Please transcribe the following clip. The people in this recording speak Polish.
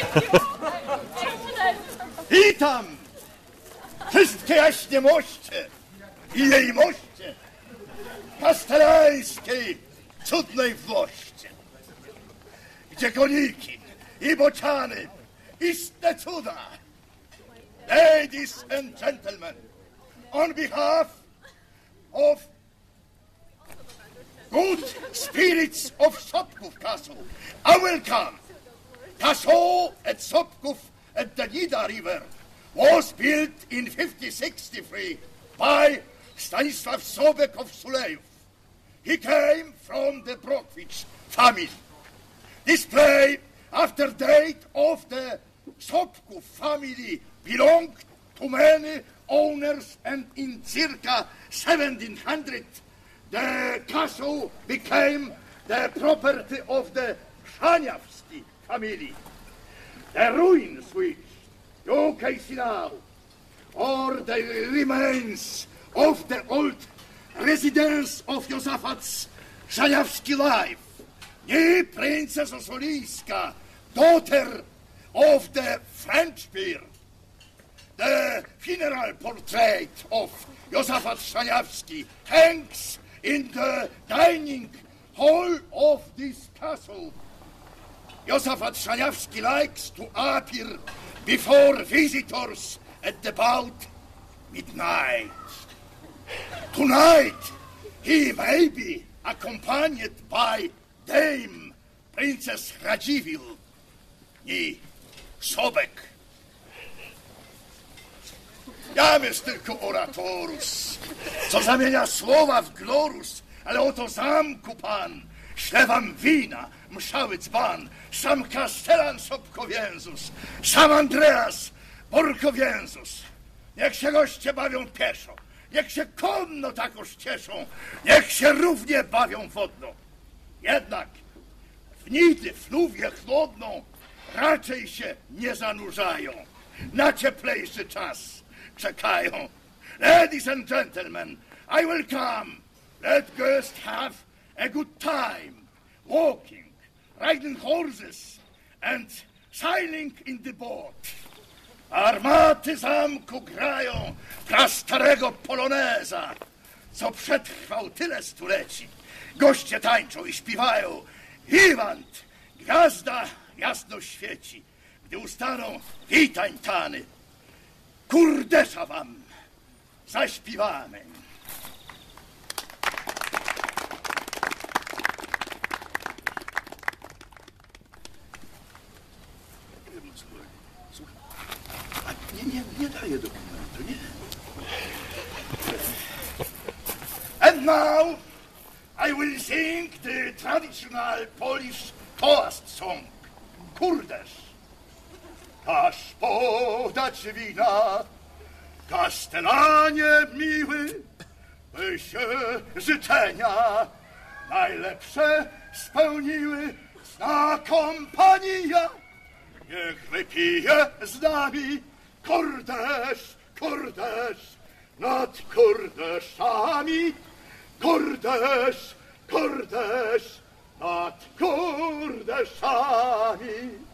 Witam wszystkie jaśnie moście i jej moście kastelańskiej cudnej włoście, gdzie koniki i bociany, istne cuda. Ladies and gentlemen, on behalf of good spirits of Sopków Castle, I welcome. Castle at Sopków at the Nida River was built in 1563 by Stanisław Sobek of Sulejów. He came from the Brockwicz family. This play, after date of the Sopków family, belonged to many owners, and in circa 1700 the castle became the property of the Szaniawski family. The ruins which you can see now are the remains of the old residence of Józefat Szaniawski life. Nie Princess Osolijska, daughter of the French peer. The funeral portrait of Józefat Szaniawski hangs in the dining hall of this castle. Józefat Szaniawski likes to appear before visitors at about midnight. Tonight he may be accompanied by Dame Princess Radziwiłł i Sobek. Jam jest tylko oratorus, co zamienia słowa w glorus, ale oto zamku pan, śle wam wina, mszały dzban, sam kastelan Sobkowięzus, sam Andreas Borkowięzus. Niech się goście bawią pieszo, niech się konno takoż cieszą, niech się równie bawią wodno. Jednak w Nidy, fluwię chłodną raczej się nie zanurzają. Na cieplejszy czas czekają. Ladies and gentlemen, I will come. Let us have a good time. Walking, riding horses and sailing in the boat. Armaty zamku grają prastarego poloneza, co przetrwał tyle stuleci. Goście tańczą i śpiewają. Wiwant, gwiazda jasno świeci. Gdy ustaną witaj tany, kurdesza wam zaśpiewamy. Nie daję dokumentu, nie. And now I will sing the traditional Polish toast song, Kurderz. Każ podać wina, kastelanie miły, by się życzenia najlepsze spełniły. Zna kompania, niech wypije z nami Kurderz, Kurderz, nad Kurdeszami. Kurderz, Kurderz, nad Kurdeszami.